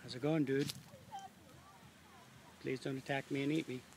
How's it going, dude? Please don't attack me and eat me.